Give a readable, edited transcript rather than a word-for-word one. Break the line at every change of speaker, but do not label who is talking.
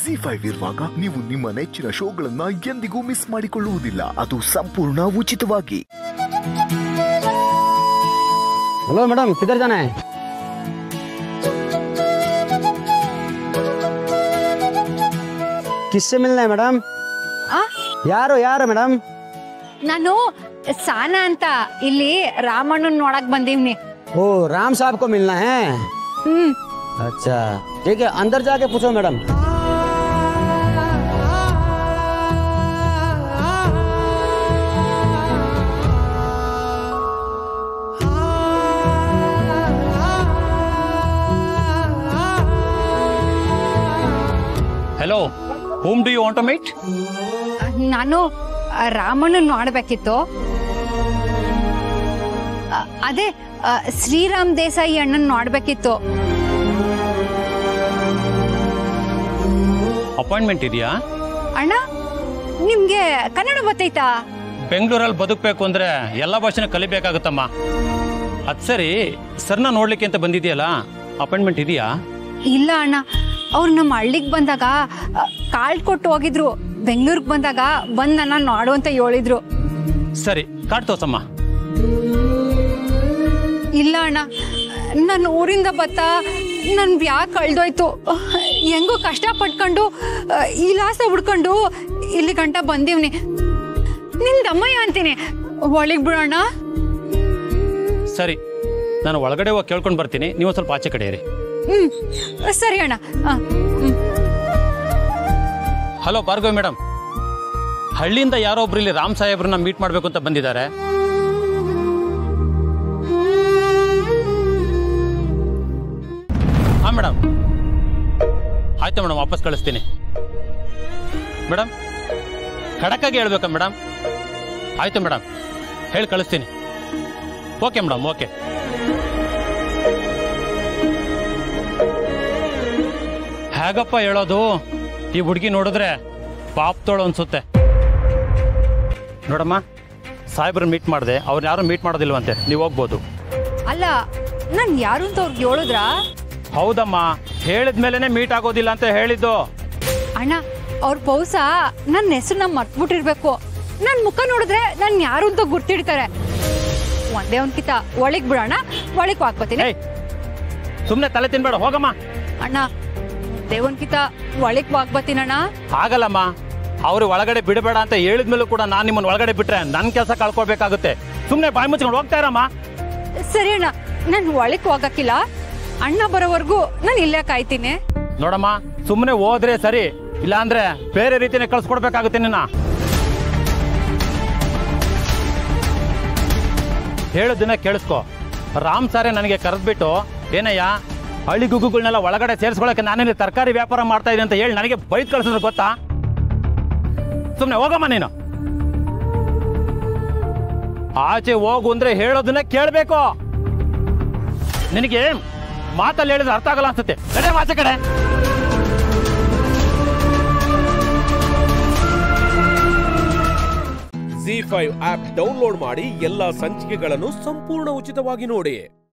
ZEE5 ಇರುವಾಗ ನೀವು ನಿಮ್ಮ ನೆಚ್ಚಿನ ಶೋಗಳನ್ನ ಎಂದಿಗೂ ಮಿಸ್ ಮಾಡಿಕೊಳ್ಳುವುದಿಲ್ಲ. ಅದು ಸಂಪೂರ್ಣ ಉಚಿತವಾಗಿ.
हेलो मैडम, किधर जाना है? किससे मिलना है मैडम? ಯಾರು ಮೇಡಮ್?
ನಾನು ಸಾನಾ ಅಂತ ಇಲ್ಲಿ ರಾಮಣ್ಣನ್ ನೋಡಕ್ ಬಂದೀವ್ನಿ.
ओ राम साहब को मिलना है? अच्छा ठीक है, अंदर जाके पूछो madam.
Hello, whom do you want to meet?
ನಾನು ರಾಮಣ್ಣನ್ ನೋಡ್ಬೇಕಿತ್ತು. ಅದೇ ಶ್ರೀರಾಮ್ ದೇಸಾಯಿ ಅಣ್ಣನ್ ನೋಡ್ಬೇಕಿತ್ತು.
ಅಪಾಯಿಂಟ್ಮೆಂಟ್ ಇದೆಯಾ?
ಅಣ್ಣ, ನಿಮ್ಗೆ ಕನ್ನಡ ಗೊತ್ತೈತಾ?
ಬೆಂಗಳೂರಲ್ಲಿ ಬದುಕಬೇಕು ಅಂದ್ರೆ ಎಲ್ಲ ಭಾಷೆನ ಕಲಿಬೇಕಾಗುತ್ತಮ್ಮ. ಅದ್ ಸರಿ, ಸರ್ನ ನೋಡ್ಲಿಕ್ಕೆ ಅಂತ ಬಂದಿದೆಯಲ್ಲ, ಅಪಾಯಿಂಟ್ಮೆಂಟ್ ಇದೆಯಾ?
ಇಲ್ಲ ಅಣ್ಣ, ಅವ್ರು ನಮ್ಮ ಹಳ್ಳಿಗೆ ಬಂದಾಗ ಕಾರ್ಡ್ ಕೊಟ್ಟು ಹೋಗಿದ್ರು. ಬೆಂಗಳೂರಿಗೆ ಬಂದಾಗ ಬಂದ್ ನನ್ನ ನೋಡು ಅಂತ ಹೇಳಿದ್ರು.
ಸರಿ, ಕಾರ್ಡ್ ತೋರ್ಸಮ್ಮ.
ಇಲ್ಲ ಅಣ್ಣ, ನನ್ನ ಊರಿಂದ ಬತ್ತಾ ನನ್ ಬ್ಯಾಗ್ ಕಳ್ದೋಯ್ತು. ಹೆಂಗೋ ಕಷ್ಟ ಪಟ್ಕೊಂಡು ಇಲಾಸ ಹುಡ್ಕೊಂಡು ಇಲ್ಲಿ ಗಂಟ ಬಂದೀವ್ನಿ. ನಿಂದಮ್ಮಯ್ಯ ಅಂತೀನಿ, ಒಳಗ್ ಬಿಡೋಣ.
ಸರಿ, ನಾನು ಒಳಗಡೆ ಹೋಗಿ ಕೇಳ್ಕೊಂಡು ಬರ್ತೀನಿ, ನೀವು ಸ್ವಲ್ಪ ಆಚೆ ಕಡೆ ಇರಿ.
ಸರಿ ಅಣ್ಣ.
ಹಲೋ ಭಾರ್ಗವಿ ಮೇಡಮ್, ಹಳ್ಳಿಯಿಂದ ಯಾರೋ ಒಬ್ರು ಇಲ್ಲಿ ರಾಮ್ ಸಾಹೇಬ್ರನ್ನ ಮೀಟ್ ಮಾಡ್ಬೇಕು ಅಂತ ಬಂದಿದ್ದಾರೆ. ಹಾ ಮೇಡಮ್, ಆಯ್ತು ಮೇಡಮ್, ವಾಪಸ್ ಕಳಿಸ್ತೀನಿ. ಮೇಡಮ್, ಖಡಕ್ಕಾಗಿ ಹೇಳ್ಬೇಕಾ ಮೇಡಮ್? ಆಯ್ತು ಮೇಡಮ್, ಹೇಳಿ ಕಳಿಸ್ತೀನಿ. Okay madam, okay. ಹೇಗಪ್ಪ ಹೇಳೋದು? ಈ ಹುಡುಗಿ ನೋಡಿದ್ರೆ ಪಾಪ್ತೋಳು ಅನ್ಸುತ್ತೆ. ನೋಡಮ್ಮ, ಸಾಹೇಬ್ರನ್ನ ಮೀಟ್ ಮಾಡಿದೆ, ಅವ್ರು ಯಾರು ಮೀಟ್ ಮಾಡೋದಿಲ್ವಂತೆ, ನೀವು ಹೋಗ್ಬೋದು.
ಅಲ್ಲ, ನಾನು ಯಾರು ಅಂತ ಅವ್ರಿಗೆ ಹೇಳಿದ್ರ?
ಹೌದಮ್ಮ, ಹೇಳಿದ್ಮೇಲೆ ಮೀಟ್ ಆಗೋದಿಲ್ಲ ಅಂತ ಹೇಳಿದ್ದು.
ಅಣ್ಣ, ಅವ್ರ ಪೌಸ ನನ್ನ ಹೆಸರನ್ನ ಮರ್ತ್ಬಿಟ್ಟಿರ್ಬೇಕು. ನನ್ ಮುಖ ನೋಡಿದ್ರೆ ನನ್ ಯಾರು ಅಂತ ಗುರ್ತಿಡ್ತಾರೆ. ಒಂದೇ ಒಂದ್ಕಿತ ಒಳಗ್ ಬಿಡೋಣ, ಒಳಗ್ ಹಾಕ್ಕೋತೀನಿ.
ಸುಮ್ನೆ ತಲೆ ತಿನ್ಬೇಡ, ಹೋಗಮ್ಮ.
ಅಣ್ಣ, ದೇವನ್ಕಿತ ಒಳಗ್ ಹಾಕ್ಬತ್ತೀನಣ್ಣ.
ಆಗಲ್ಲಮ್ಮ, ಅವ್ರು ಒಳಗಡೆ ಬಿಡಬೇಡ ಅಂತ ಹೇಳಿದ್ಮೇಲೂ ಕೂಡ ನಾನು ನಿಮ್ಮನ್ನ ಒಳಗಡೆ ಬಿಟ್ರೆ ನನ್ನ ಕೆಲಸ ಕಳ್ಕೊಳ್ಬೇಕಾಗುತ್ತೆ. ಸುಮ್ನೆ ಬಾಯಿ ಮುಚ್ಕೊಂಡು ಹೋಗ್ತಾ ಇರಮ್ಮ.
ಸರಿ ಅಣ್ಣ, ನಾನು ಒಳಗ್ ಹೋಗಕ್ಕಿಲ್ಲ. ಅಣ್ಣ ಬರೋವರೆಗೂ ನಾನು ಇಲ್ಲೇ ಕಾಯ್ತೀನಿ.
ನೋಡಮ್ಮ, ಸುಮ್ಮನೆ ಹೋದ್ರೆ ಸರಿ, ಇಲ್ಲ ಅಂದ್ರೆ ಬೇರೆ ರೀತಿನೇ ಕಳ್ಸ್ಕೊಡ್ಬೇಕಾಗುತ್ತೆ ನಿನ್ನ. ಹೇಳೋದನ್ನ ಕೇಳಿಸ್ಕೊ. ರಾಮ್ ಸಾರೇ ನನಗೆ ಕರೆದ್ಬಿಟ್ಟು, ಏನಯ್ಯ ಹಳ್ಳಿ ಗುಗ್ಗುಗಳನ್ನೆಲ್ಲ ಒಳಗಡೆ ಸೇರಿಸ್ಕೊಳಕ್ಕೆ ನಾನೇನು ತರಕಾರಿ ವ್ಯಾಪಾರ ಮಾಡ್ತಾ ಇದ್ದೀನಿ ಅಂತ ಹೇಳಿ ನನಗೆ ಬೈದ್ ಕಳಿಸಿದ್ರು ಗೊತ್ತಾ? ಸುಮ್ಮನೆ ಹೋಗಮ್ಮ ನೀನು. ಆಚೆ ಹೋಗು ಅಂದ್ರೆ ಹೇಳೋದನ್ನ ಕೇಳಬೇಕು. ನಿನಗೆ ಮಾತಲ್ಲಿ ಹೇಳಿದ್ರೆ ಅರ್ಥ ಆಗಲ್ಲ ಅನ್ಸುತ್ತೆ. ಆಚೆ ಕಡೆ.
ZEE5 ಆಪ್ ಡೌನ್ಲೋಡ್ ಮಾಡಿ ಎಲ್ಲಾ ಸಂಚಿಕೆಗಳನ್ನು ಸಂಪೂರ್ಣ ಉಚಿತವಾಗಿ ನೋಡಿ.